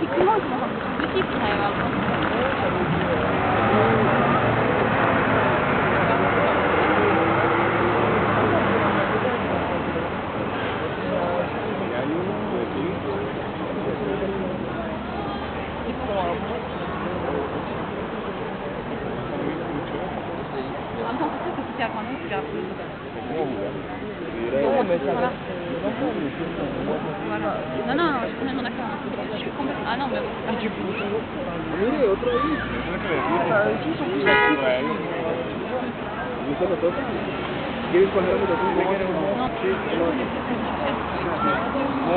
effectivement, ils commencent un peu petit pour arriver à le en même temps, c'est sûr que si tu as grand nom, tu l'as plus. Voilà. Non, non, je suis complètement d'accord. Je suis complètement... Ah non, mais bon. Du coup, oui, otra vez. Sí, son plus actifs. ¿Quieres poner la habitación? No.